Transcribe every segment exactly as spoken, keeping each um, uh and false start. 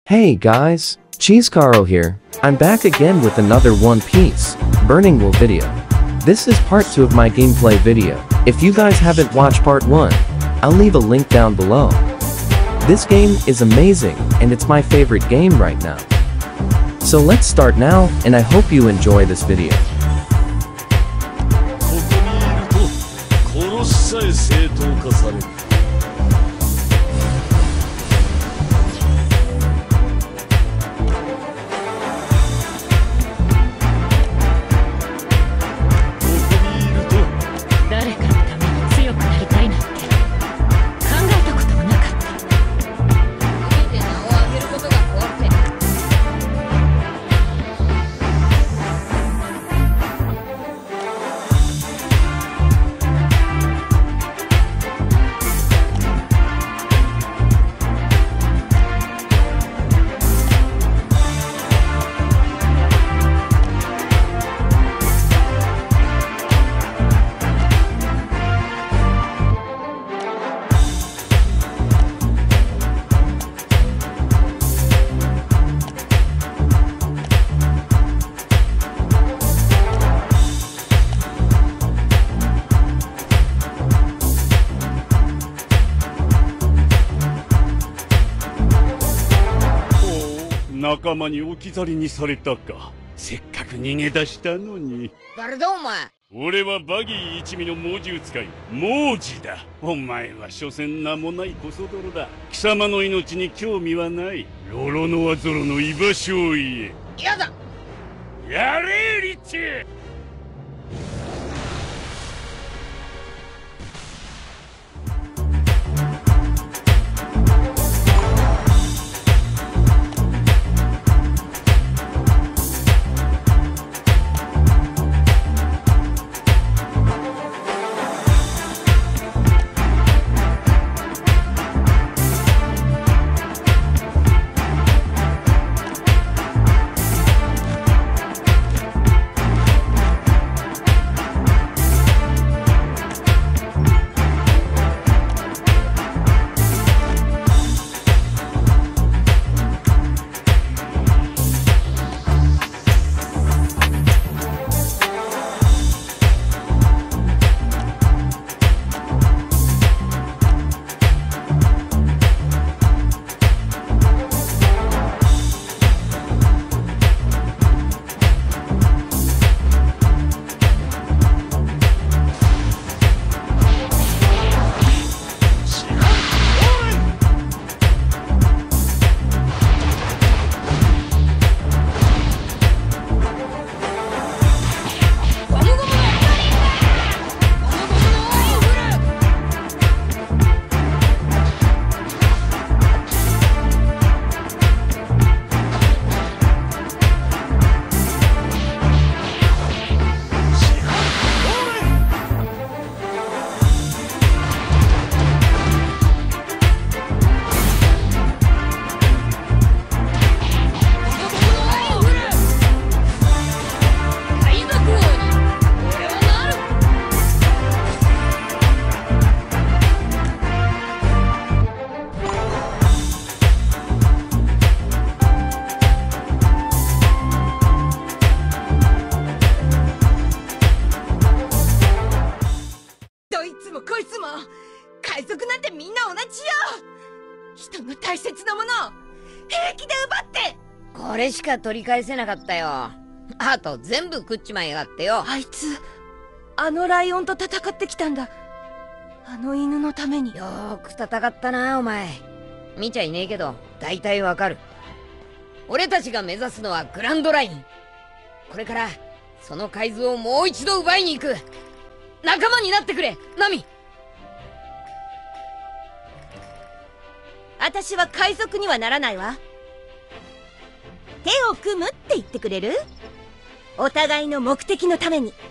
Hey guys, Cheesecaro here. I'm back again with another One Piece Burning Will video. This is part two of my gameplay video. If you guys haven't watched part one, I'll leave a link down below. This game is amazing and it's my favorite game right now. So let's start now and I hope you enjoy this video. 仲間に置き去りにされたか。せっかく逃げ出したのに。 誰だお前。 俺はバギー一味の猛獣使いモージだ。お前は所詮名もないコソ泥だ。貴様の命に興味はない。ロロノアゾロの居場所を言え。 やだ。 やれリッチ。 海賊なんてみんな同じよ。人の大切なものを平気で奪って。これしか取り返せなかったよ。あと全部食っちまいやがってよ。 あいつあのライオンと戦ってきたんだ。あの犬のために。 よーく戦ったなお前。見ちゃいねえけど大体わかる。俺たちが目指すのはグランドライン。これからその海図をもう一度奪いに行く。仲間になってくれナミ。 私は海賊にはならないわ。手を組むって言ってくれる？お互いの目的のために。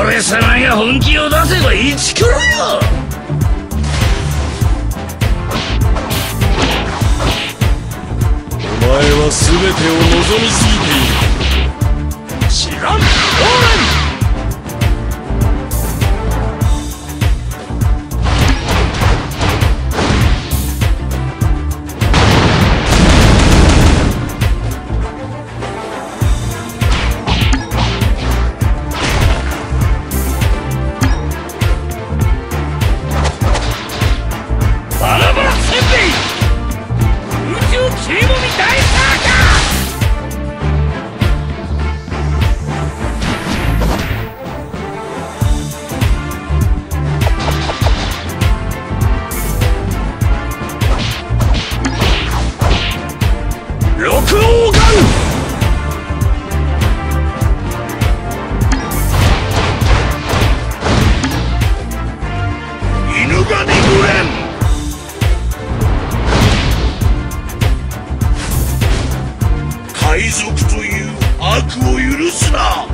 俺様が本気を出せば一からよ。 お前は全てを望みすぎている。知らん。オーレン。 海賊という悪を許すな。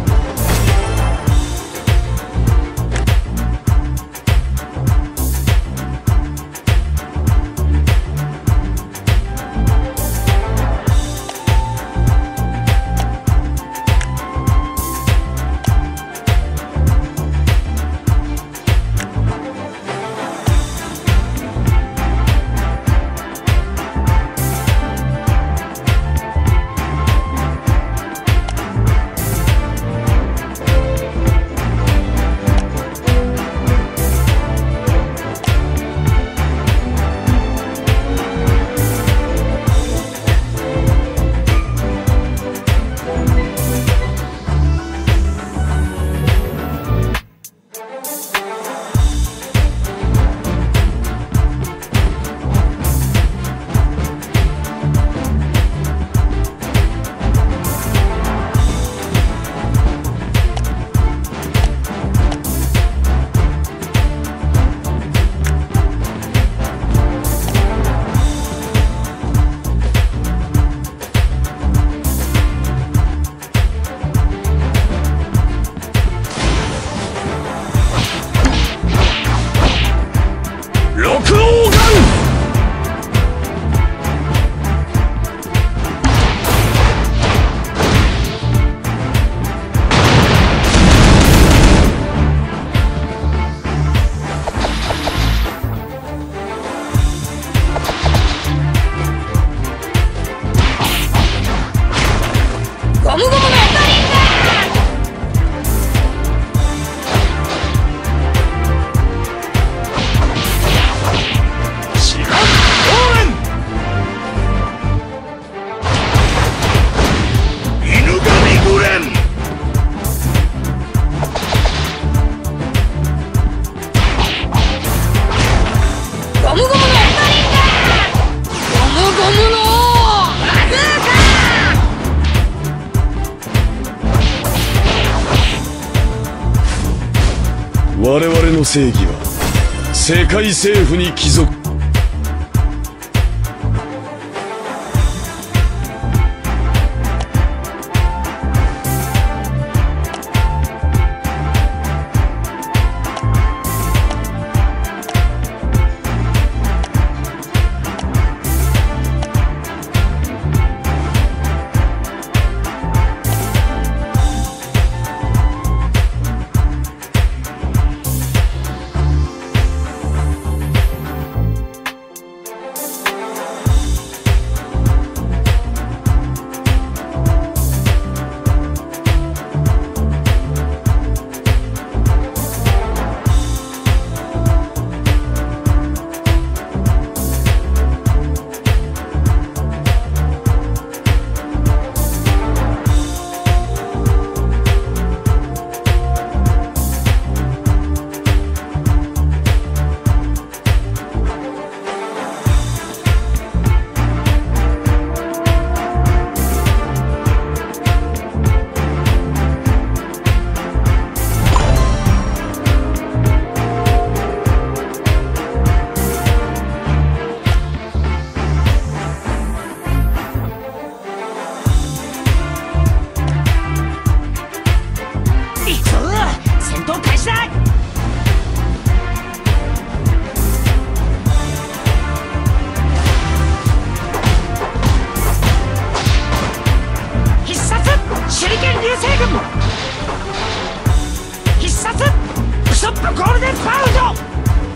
我々の正義は世界政府に帰属。 軍必殺ウソップゴールデンパウンド。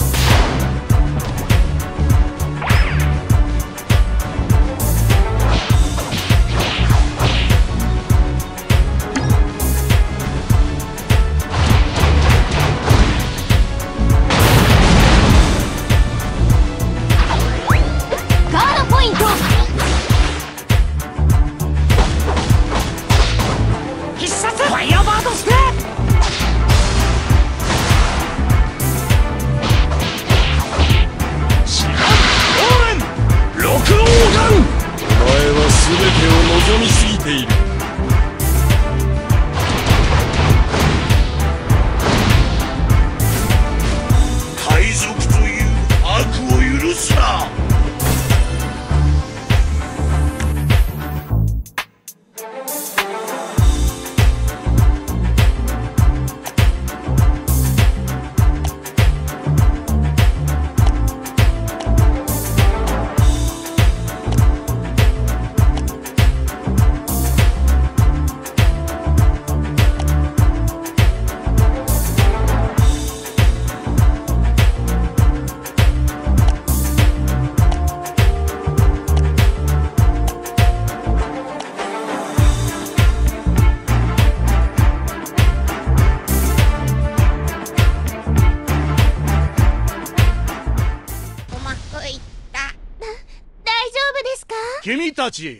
君たち、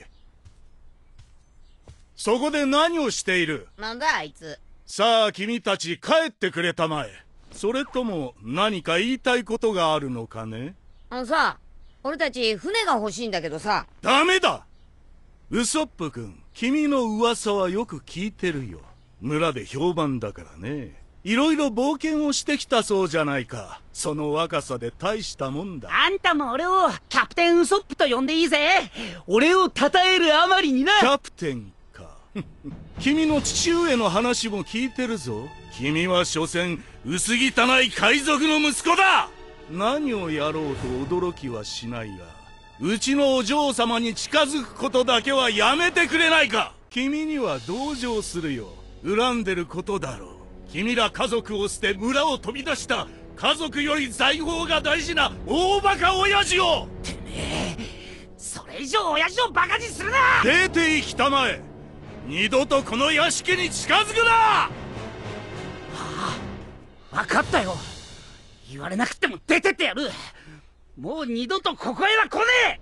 そこで何をしている？ なんだあいつ。 さあ君たち帰ってくれたまえ。それとも何か言いたいことがあるのかね？ あのさ、俺たち船が欲しいんだけどさ。 ダメだ！ウソップ君、君の噂はよく聞いてるよ。村で評判だからね。いろいろ冒険をしてきたそうじゃないか。その若さで大したもんだ。 あんたも俺をキャプテンウソップと呼んでいいぜ。俺を称えるあまりにな。 キャプテンか。君の父上の話も聞いてるぞ。君は所詮薄汚い海賊の息子だ。何をやろうと驚きはしないが、うちのお嬢様に近づくことだけはやめてくれないか。君には同情するよ。恨んでることだろう。君ら家族を捨て村を飛び出した家族より財宝が大事な大バカ親父を。 てめえ、それ以上親父をバカにするな。 出て行きたまえ。二度とこの屋敷に近づくな。 はあ、分かったよ。言われなくても出てってやる。もう二度とここへは来ね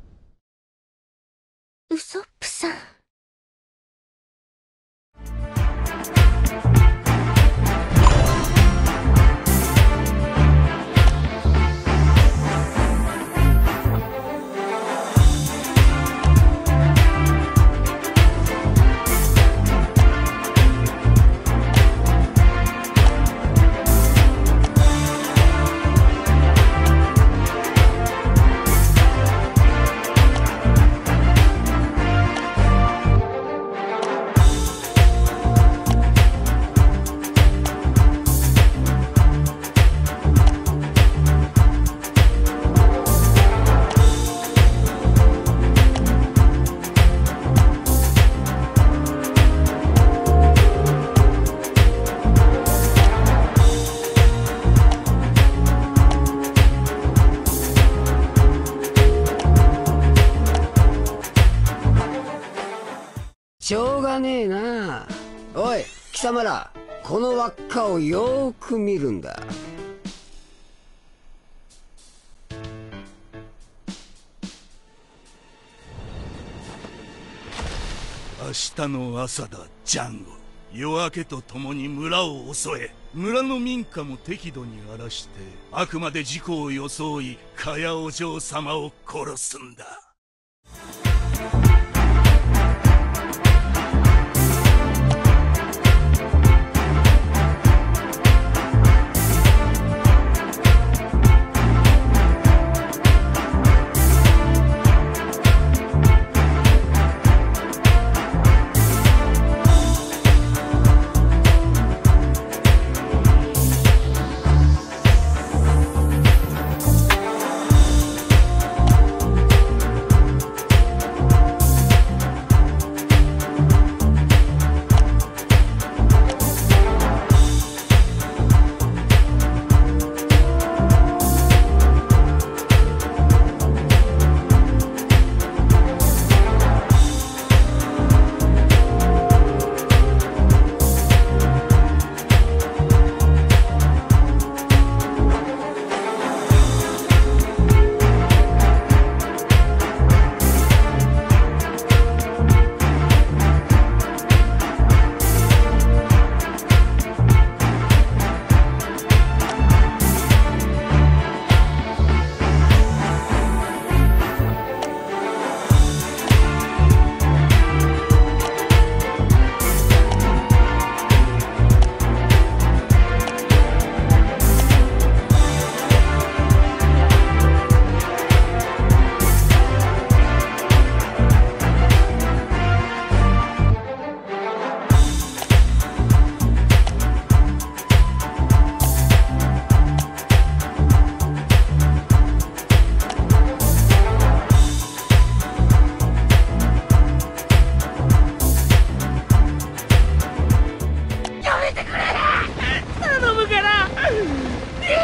え。ウソップさん。 しょうがねえな。おい貴様ら、この輪っかをよーく見るんだ。 明日の朝だ、ジャンゴ。夜明けとともに村を襲え。村の民家も適度に荒らして、あくまで事故を装いカヤお嬢様を殺すんだ。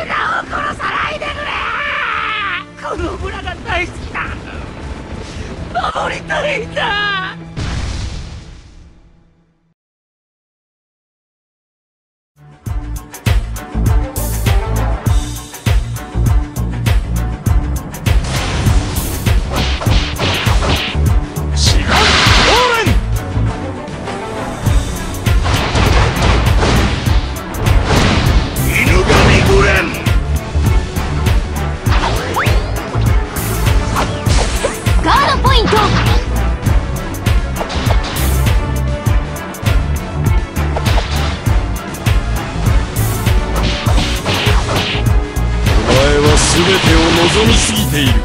ナを殺さないでくれ。この村が大好きだ。守りたいんだ。 全てを望みすぎている。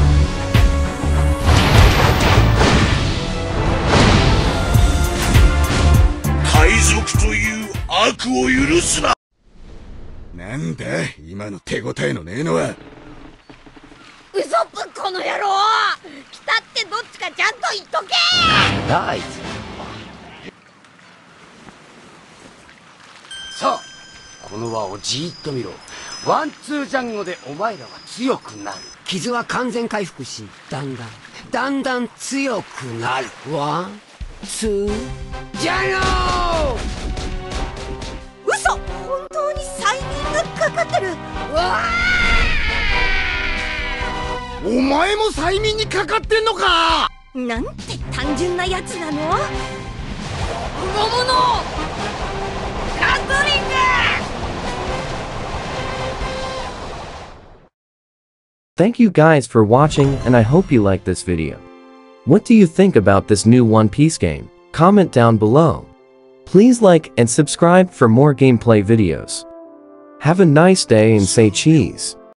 海賊という悪を許すな。 なんだ今の手応えのねえのは。 ウソップこの野郎、北ってどっちかちゃんと言っとけ。 ライさあこの輪をじーっと見ろ。ワンツージャンゴでお前らは強くなる。 傷は完全回復し、だんだんだんだん強くなる。ワンツージャンゴ。 嘘、本当に催眠がかかってる。 わお前も催眠にかかってんのか。 なんて単純なやつなの。 ー、ゴムのガトリング。 Thank you guys for watching, and I hope you liked this video. What do you think about this new One Piece game? Comment down below. Please like and subscribe for more gameplay videos. Have a nice day and say cheese.